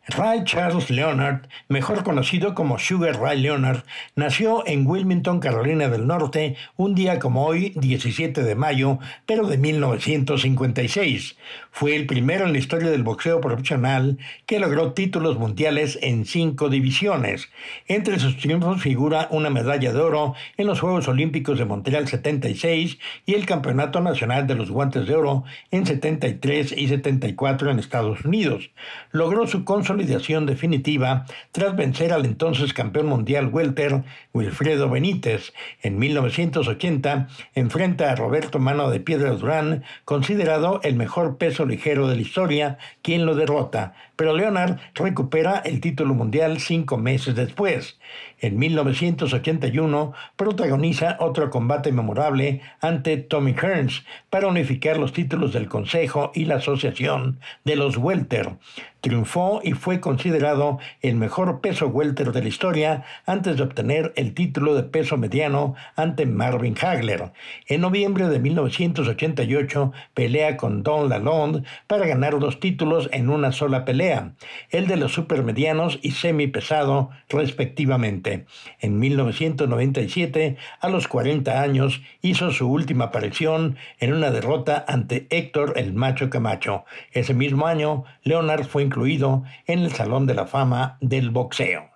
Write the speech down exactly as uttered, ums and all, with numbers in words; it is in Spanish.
Ray Charles Leonard, mejor conocido como Sugar Ray Leonard, nació en Wilmington, Carolina del Norte, un día como hoy, diecisiete de mayo, pero de mil novecientos cincuenta y seis. Fue el primero en la historia del boxeo profesional que logró títulos mundiales en cinco divisiones. Entre sus triunfos figura una medalla de oro en los Juegos Olímpicos de Montreal setenta y seis y el Campeonato Nacional de los Guantes de Oro en setenta y tres y setenta y cuatro en Estados Unidos. Logró su consolidación definitiva tras vencer al entonces campeón mundial welter Wilfredo Benítez. En mil novecientos ochenta enfrenta a Roberto Mano de Piedra Durán, considerado el mejor peso ligero de la historia, quien lo derrota, pero Leonard recupera el título mundial cinco meses después. En mil novecientos ochenta y uno protagoniza otro combate memorable ante Tommy Hearns para unificar los títulos del Consejo y la Asociación de los Welter. Triunfó y fue considerado el mejor peso welter de la historia antes de obtener el título de peso mediano ante Marvin Hagler. En noviembre de mil novecientos ochenta y ocho pelea con Don Lalonde para ganar dos títulos en una sola pelea, el de los supermedianos y semipesado respectivamente. En mil novecientos noventa y siete, a los cuarenta años, hizo su última aparición en una derrota ante Héctor el Macho Camacho. Ese mismo año, Leonard fue incluido en el Salón de la Fama del boxeo.